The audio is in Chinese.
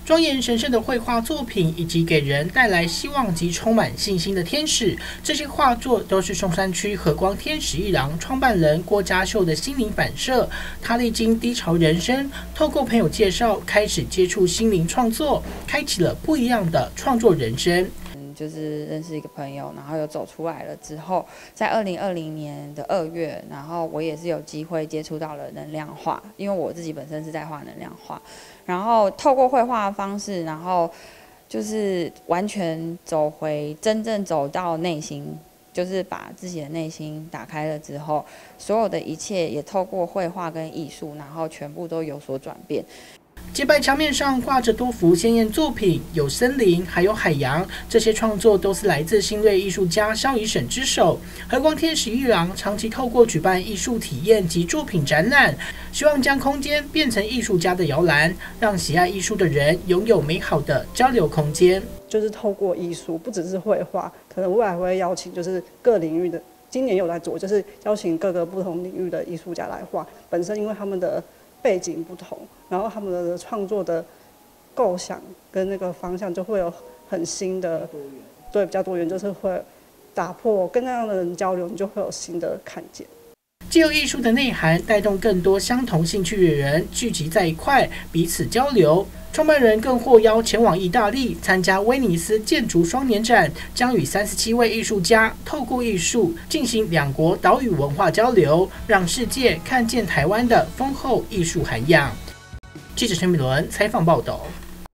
庄严神圣的绘画作品，以及给人带来希望及充满信心的天使，这些画作都是松山区和光天使一郎创办人郭家秀的心灵反射。他历经低潮人生，透过朋友介绍，开始接触心灵创作，开启了不一样的创作人生。 就是认识一个朋友，然后又走出来了之后，在2020年的2月，然后我也是有机会接触到了能量画，因为我自己本身是在画能量画，然后透过绘画的方式，然后就是完全真正走到内心，就是把自己的内心打开了之后，所有的一切也透过绘画跟艺术，然后全部都有所转变。 洁白墙面上挂着多幅鲜艳作品，有森林，还有海洋。这些创作都是来自新锐艺术家萧怡沈之手。和光天使一郎长期透过举办艺术体验及作品展览，希望将空间变成艺术家的摇篮，让喜爱艺术的人拥有美好的交流空间。 就是透过艺术，不只是绘画，可能未来会邀请就是各领域的，今年有在做，就是邀请各个不同领域的艺术家来画。本身因为他们的背景不同，然后他们的创作的构想跟那个方向就会有很新的，对，比较多元，就是会打破跟那样的人交流，你就会有新的看见。 藉由艺术的内涵，带动更多相同兴趣的人聚集在一块，彼此交流。创办人更获邀前往意大利参加威尼斯建筑双年展，将与37位艺术家透过艺术进行两国岛屿文化交流，让世界看见台湾的丰厚艺术涵养。记者陈美伦采访报道。